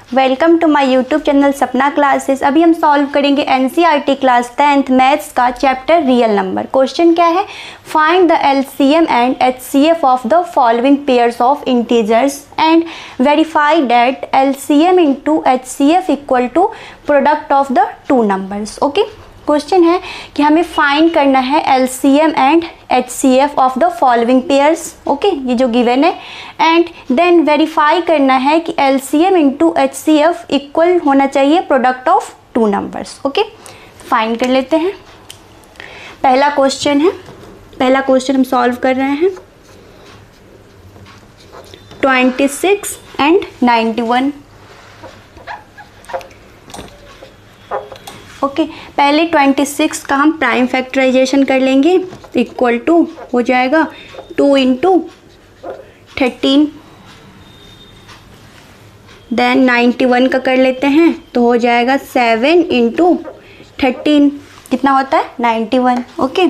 Welcome to my YouTube channel Sapna classes. अभी हम solve करेंगे एनसीईआरटी क्लास 10th मैथ्स का चैप्टर रियल नंबर। क्वेश्चन क्या है? Find the LCM and HCF of the following pairs of integers and verify that LCM into HCF equal to product of the two numbers. Okay, question है कि हमें find करना है LCM and HCF of the following pairs. Okay, ये जो given है, and then verify करना है कि एलसीएम इंटू एचसीएफ इक्वल होना चाहिए product of two numbers. Okay, find कर लेते हैं। पहला क्वेश्चन है, पहला क्वेश्चन हम सॉल्व कर रहे हैं 26 एंड 91। ओके, पहले 26 का हम प्राइम फैक्टराइजेशन कर लेंगे, इक्वल टू हो जाएगा 2 इंटू 13। देन 91 का कर लेते हैं तो हो जाएगा 7 इंटू 13, कितना होता है 91। Okay,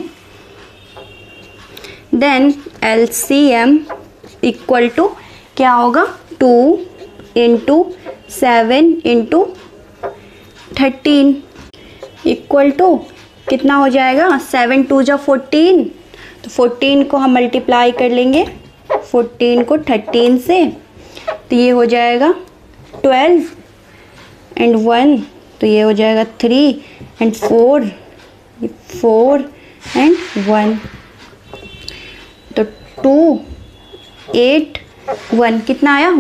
then LCM equal to क्या होगा 2 इंटू 7 इंटू 13 इक्वल टू कितना हो जाएगा 7 2 जा 14, तो 14 को हम मल्टीप्लाई कर लेंगे 14 को 13 से, तो ये हो जाएगा 12 एंड 1, तो ये हो जाएगा 3 एंड 4, 4 एंड 1, तो 2 8 1 कितना आया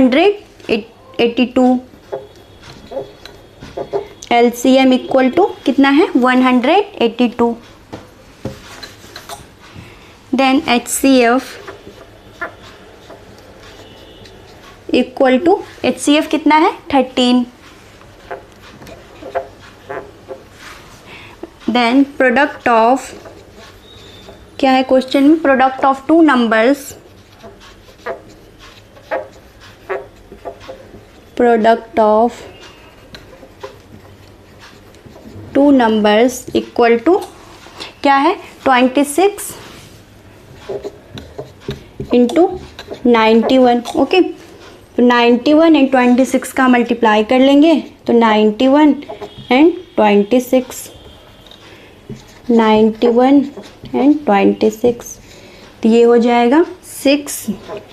182। एलसीएम इक्वल टू कितना है 182। Then HCF equal to, HCF कितना है 13। देन प्रोडक्ट ऑफ, क्या है क्वेश्चन में, product of two numbers, product of two numbers equal to क्या है 26 इंटू 91। ओके, तो 91 एंड 26 का मल्टीप्लाई कर लेंगे, तो 91 एंड 26, 91 एंड 26, तो ये हो जाएगा 6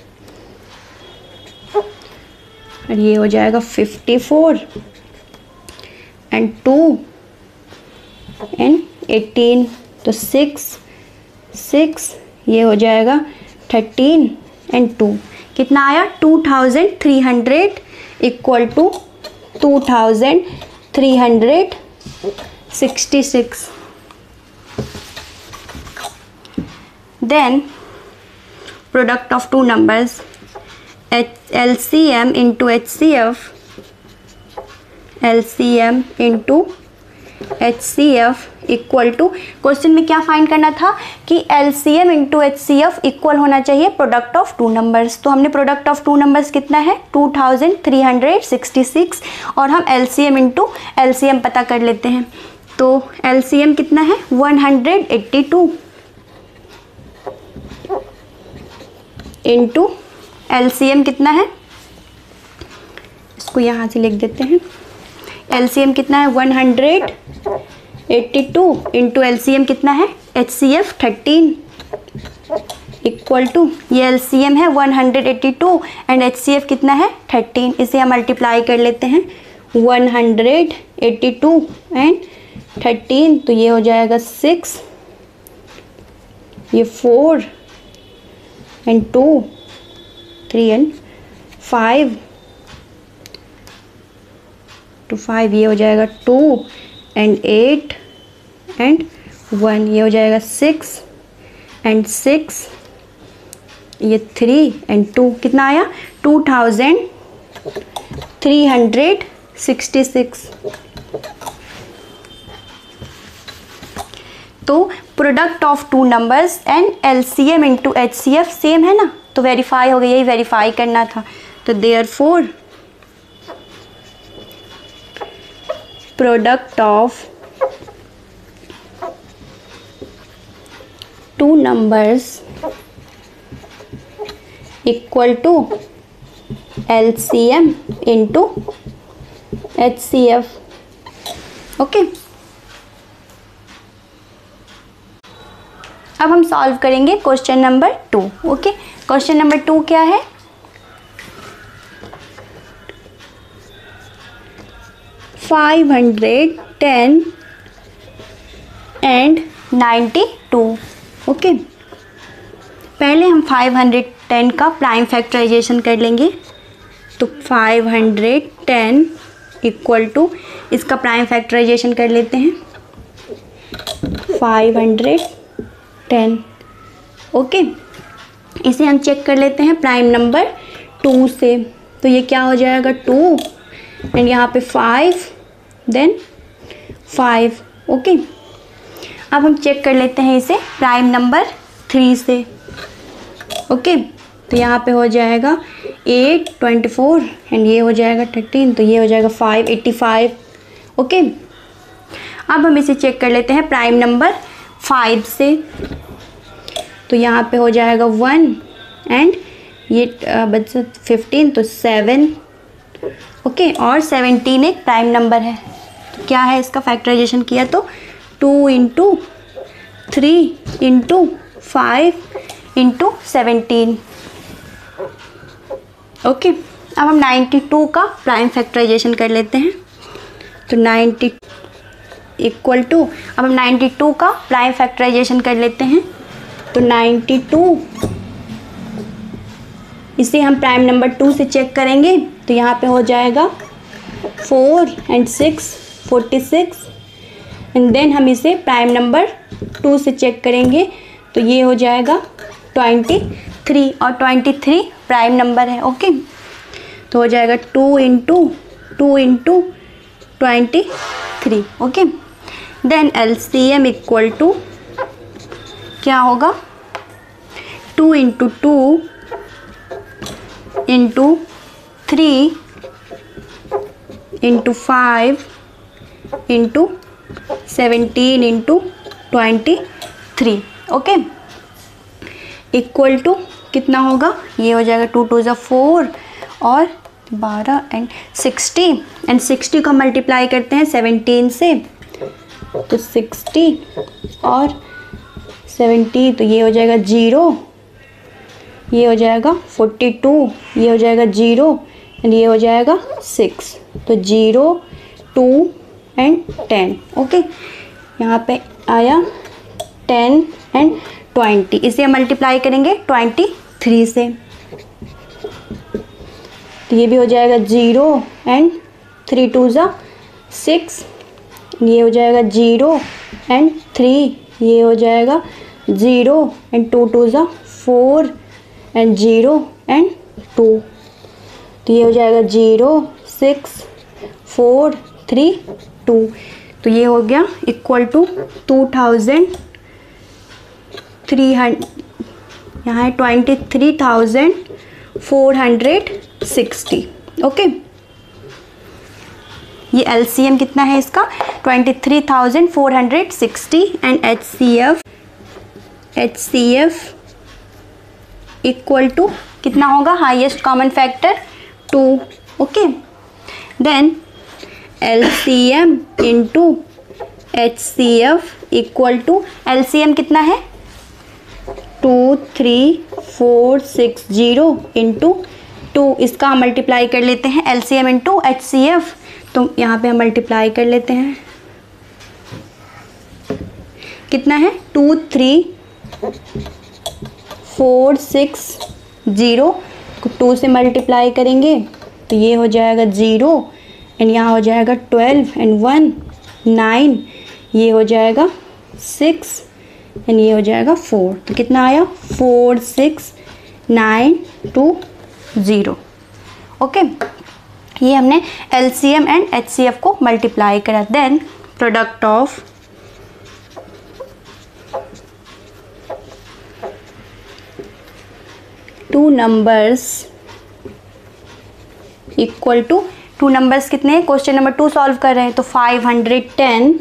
और ये हो जाएगा 54 एंड 2 एंड 18, तो 6 ये हो जाएगा 13 एंड 2, कितना आया 2300 equal to 2366। Then product of two numbers, LCM into HCF, LCM into HCF equal to, question में क्या फाइंड करना था कि एलसीएम इंटू एचसीएफ इक्वल होना चाहिए प्रोडक्ट ऑफ टू नंबर्स। तो हमने प्रोडक्ट ऑफ टू नंबर्स कितना है 2366, और हम एलसीएम इंटू एलसीएम पता कर लेते हैं। तो एलसीएम कितना है 182 इंटू एलसीएम कितना है, इसको यहाँ से लिख देते हैं, एलसीएम कितना है 182 इंटू एलसीएम कितना है एचसीएफ 13 इक्वल टू, ये एलसीएम है 182 एंड एचसीएफ कितना है 13, इसे हम मल्टीप्लाई कर लेते हैं 182 एंड 13, तो ये हो जाएगा 6, ये 4 एंड 2, 3 एंड 5 to 5, ये हो जाएगा 2 एंड 8 एंड 1, ये हो जाएगा 6 एंड 6, ये 3 एंड 2, कितना आया 2366। तो product of two numbers and LCM into HCF same है ना, तो वेरीफाई हो गया, यही वेरीफाई करना था। तो therefore product of two numbers equal to LCM into HCF। Okay, अब हम सॉल्व करेंगे question number 2। Okay, question number 2 क्या है? 510 and 92। ओके, पहले हम 510 का प्राइम फैक्टराइजेशन कर लेंगे। तो 510 इक्वल टू, इसका प्राइम फैक्टराइजेशन कर लेते हैं 510। ओके, इसे हम चेक कर लेते हैं प्राइम नंबर 2 से। तो ये क्या हो जाएगा 2 एंड यहाँ पे 5 देन 5। ओके, अब हम चेक कर लेते हैं इसे प्राइम नंबर 3 से। ओके, तो यहाँ पे हो जाएगा 8 24 एंड ये हो जाएगा 13, तो ये हो जाएगा 5 85। ओके, अब हम इसे चेक कर लेते हैं प्राइम नंबर 5 से। तो यहाँ पे हो जाएगा 1 एंड ये बच्चा 15, तो 7। ओके, और 17 एक प्राइम नंबर है। तो क्या है, इसका फैक्टराइजेशन किया तो 2 इंटू 3 इंटू 5 इंटू 17। ओके, अब हम 92 का प्राइम फैक्टराइजेशन कर लेते हैं। तो 90 इक्वल टू, अब हम 92 का प्राइम फैक्टराइजेशन कर लेते हैं। तो 92, इसे हम प्राइम नंबर 2 से चेक करेंगे। तो यहाँ पे हो जाएगा 4 एंड 6 46 एंड देन हम इसे प्राइम नंबर 2 से चेक करेंगे। तो ये हो जाएगा 23 और 23 प्राइम नंबर है। ओके, तो हो जाएगा 2 into 23। Okay, then LCM equal to क्या होगा 2 into 2 into 3 into 5 into 17 into 23। Okay, equal to कितना होगा, ये हो जाएगा 2 2 4 और 12 एंड 60 एंड 60 को मल्टीप्लाई करते हैं 17 से। तो 60 और 70, तो ये हो जाएगा 0, ये हो जाएगा 42, ये हो जाएगा 0 एंड ये हो जाएगा 6। तो 0 2 एंड 10। ओके, यहाँ पे आया 10 एंड 20, इसे मल्टीप्लाई करेंगे 23 से। तो ये भी हो जाएगा 0 एंड 3 2 6, ये हो जाएगा 0 एंड 3, ये हो जाएगा 0 एंड 2 2 4 एंड 0 एंड 2। तो ये हो जाएगा 0 6 4 3 2। तो ये हो गया इक्वल टू 2300, यहाँ है 23,460। ओके, ये LCM कितना है इसका 23,460 एंड HCF इक्वल टू कितना होगा, highest common factor 2। Okay, then LCM into HCF equal to, LCM कितना है 23460 इंटू 2, इसका हम मल्टीप्लाई कर लेते हैं LCM इंटू HCF। तो यहाँ पे हम मल्टीप्लाई कर लेते हैं, कितना है 23460 को 2 से मल्टीप्लाई करेंगे तो ये हो जाएगा 0 एंड यहाँ हो जाएगा 12 एंड 1 9, ये हो जाएगा 6 एंड ये हो जाएगा 4। तो कितना आया 46920। ओके, ये हमने LCM एंड HCF को मल्टीप्लाई करा। Then product of two numbers equal to, two numbers कितने हैं, क्वेश्चन नंबर 2 सॉल्व कर रहे हैं। तो 510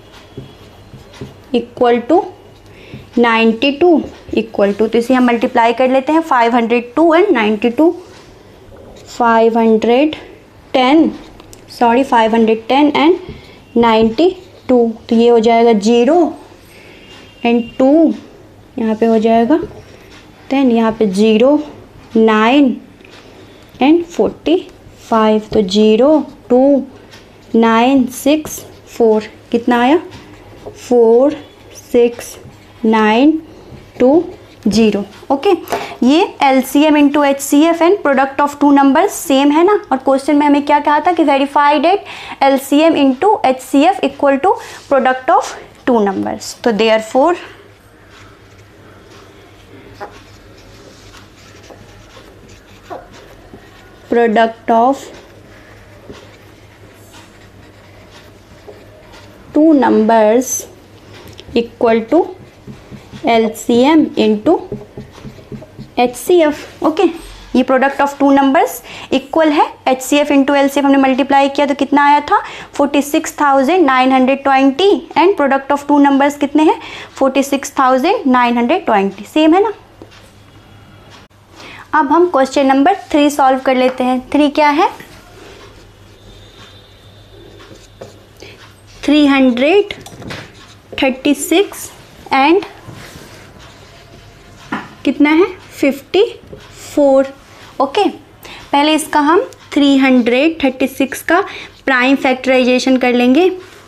इक्वल टू 92 इक्वल टू, तो इसे हम मल्टीप्लाई कर लेते हैं 502 एंड 92। 510 510 एंड 92, तो ये हो जाएगा 0 एंड 2, यहाँ पे हो जाएगा 10, यहाँ पे 0 9 एंड 45, तो 0 2 9 6 4, कितना आया 4 6 9 2 0। ओके, ये LCM into HCF and product of two numbers same है ना। और क्वेश्चन में हमें क्या कहा था कि verify that LCM into HCF equal to product of two numbers. तो therefore product of two numbers equal to LCM into HCF। Okay, ये product of two numbers equal है HCF इंटू LCF, हमने मल्टीप्लाई किया तो कितना आया था 46,920 and product of two numbers कितने हैं 46,920, सेम है ना। अब हम क्वेश्चन नंबर 3 सॉल्व कर लेते हैं। 3 क्या है 336 एंड कितना है 54। ओके, पहले इसका हम 336 का प्राइम फैक्टराइजेशन कर लेंगे।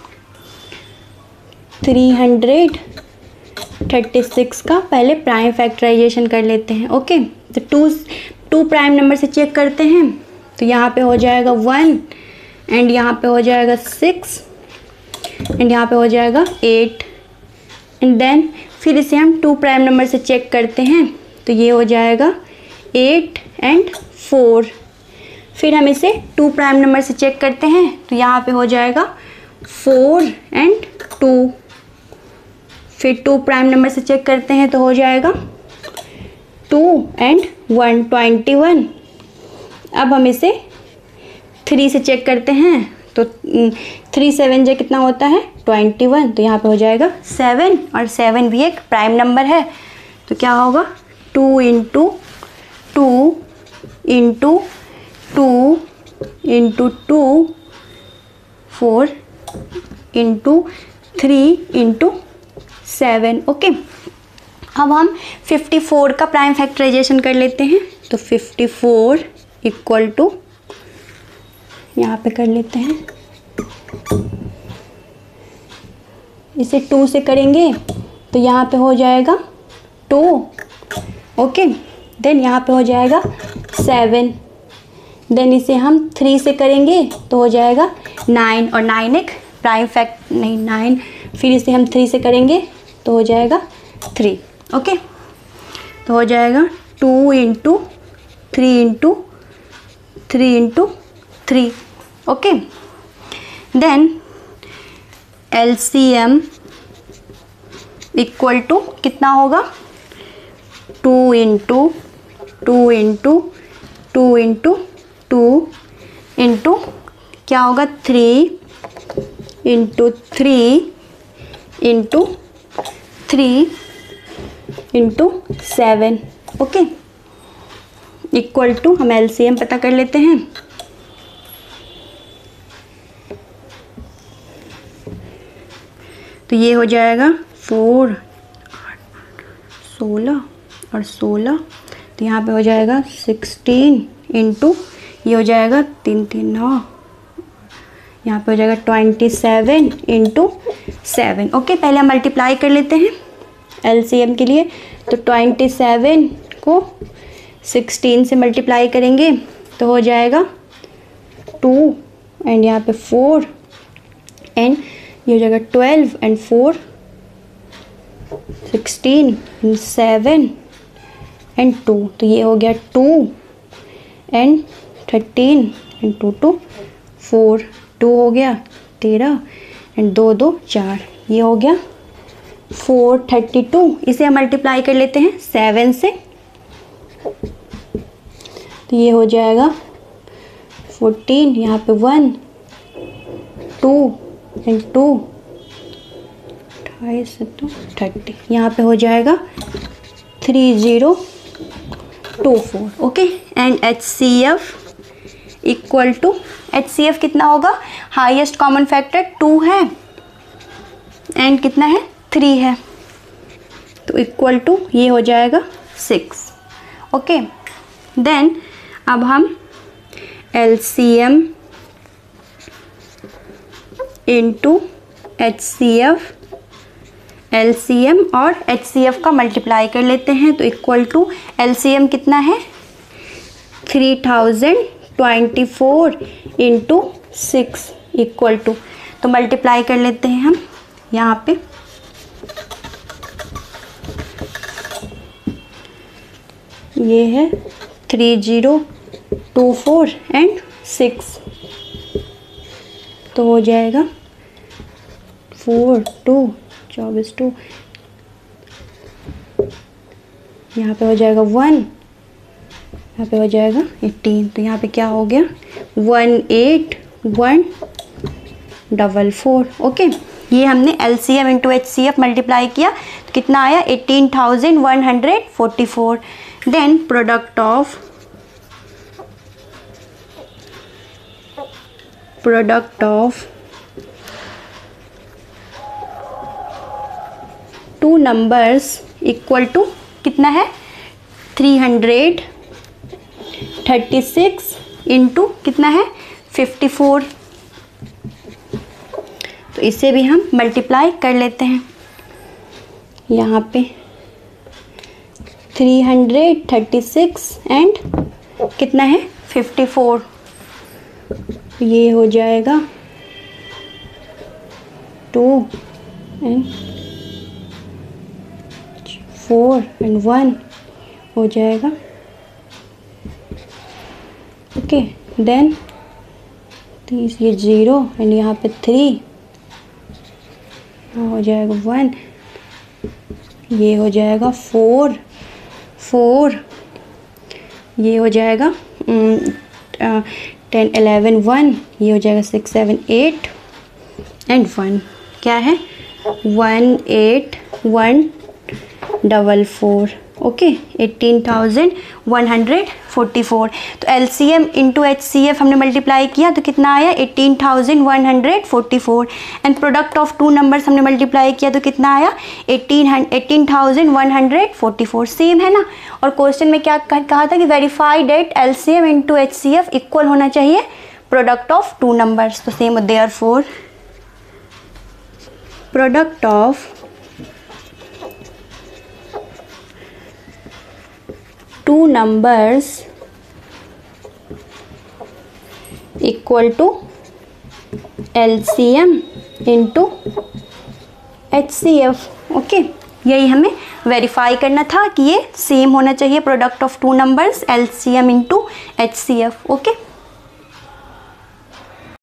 336 का पहले प्राइम फैक्टराइजेशन कर लेते हैं। ओके, तो टू प्राइम नंबर से चेक करते हैं, तो यहाँ पे हो जाएगा 1 एंड यहाँ पे हो जाएगा 6 एंड यहाँ पे हो जाएगा 8 एंड देन फिर इसे हम टू प्राइम नंबर से चेक करते हैं, तो ये हो जाएगा 8 एंड 4। फिर हम इसे टू प्राइम नंबर से चेक करते हैं, तो यहाँ पे हो जाएगा 4 एंड 2। फिर टू प्राइम नंबर से चेक करते हैं तो हो जाएगा 2 एंड 1 21। अब हम इसे 3 से चेक करते हैं, तो 3 7 जो कितना होता है 21, तो यहाँ पे हो जाएगा 7 और 7 भी एक प्राइम नंबर है, तो क्या होगा 2 into 2 into 2 into 2 4 into 3 into 7। Okay, अब हम 54 का प्राइम फैक्टराइजेशन कर लेते हैं, तो 54 इक्वल टू यहाँ पे कर लेते हैं, इसे 2 से करेंगे तो यहाँ पे हो जाएगा 2। ओके, देन यहाँ पे हो जाएगा 7, देन इसे हम 3 से करेंगे तो हो जाएगा 9 और 9 एक प्राइम फैक्ट नहीं 9, फिर इसे हम 3 से करेंगे तो हो जाएगा 3। ओके, तो हो जाएगा 2 into 3 into 3 into 3। Okay, then LCM equal to कितना होगा 2 इंटू 2 इंटू 2 इंटू 2 इंटू क्या होगा 3 into 3 into 3 into 7। Okay, equal to हम LCM पता कर लेते हैं, तो ये हो जाएगा 4 16 और 16, तो यहाँ पे हो जाएगा 16 इंटू ये हो जाएगा 3 3 9, यहाँ पे हो जाएगा 27 इंटू 7। ओके, पहले हम मल्टीप्लाई कर लेते हैं LCM के लिए, तो 27 को 16 से मल्टीप्लाई करेंगे तो हो जाएगा 2 एंड यहाँ पे 4 एंड ये हो जाएगा 12 एंड 4 16 एंड 7 एंड 2, तो ये हो गया 2 एंड 13 एंड 2 2 4, 2 हो गया 13 एंड 2 2 4, ये हो गया 432। इसे हम मल्टीप्लाई कर लेते हैं 7 से, तो ये हो जाएगा 14, यहाँ पे 1 2 एंड 2 28 30, यहाँ पे हो जाएगा 3024। Okay, and HCF equal to HCF कितना होगा, हाईएस्ट कॉमन फैक्टर 2 है एंड कितना है 3 है, तो इक्वल टू ये हो जाएगा 6। ओके, देन अब हम LCM इंटू HCF, LCM और HCF का मल्टीप्लाई कर लेते हैं, तो इक्वल टू LCM कितना है 3024 इंटू 6 इक्वल टू, तो मल्टीप्लाई कर लेते हैं हम यहाँ पे, ये है 3024 एंड 6, तो हो जाएगा 4 2 24 2, यहाँ पे हो जाएगा 1, यहाँ पे हो जाएगा 18, तो यहाँ पे क्या हो गया 18144। ओके, ये हमने LCM इंटू HCF मल्टीप्लाई किया तो कितना आया 18,144। Then product of two numbers equal to कितना है 336 इंटू कितना है 54, तो इसे भी हम मल्टीप्लाई कर लेते हैं, यहाँ पे 336 एंड कितना है 54, ये हो जाएगा 2 एंड 4 एंड 1 हो जाएगा। ओके, देन ये 0 एंड यहाँ पे 3 हो जाएगा 1, ये हो जाएगा 4 ये हो जाएगा 10 11 1, ये हो जाएगा 6 7 8 एंड 1, क्या है 18144। ओके, 18,144, तो LCM इंटू HCF हमने मल्टीप्लाई किया तो कितना आया 18,144 and product of two numbers हमने मल्टीप्लाई किया तो कितना आया 18,144, सेम है ना। और क्वेश्चन में क्या कहा था कि verify that LCM into HCF equal होना चाहिए प्रोडक्ट ऑफ टू नंबर्स, तो same therefore product of two numbers equal to LCM into HCF। Okay, यही हमें वेरीफाई करना था कि ये सेम होना चाहिए product of two numbers LCM into HCF। Okay.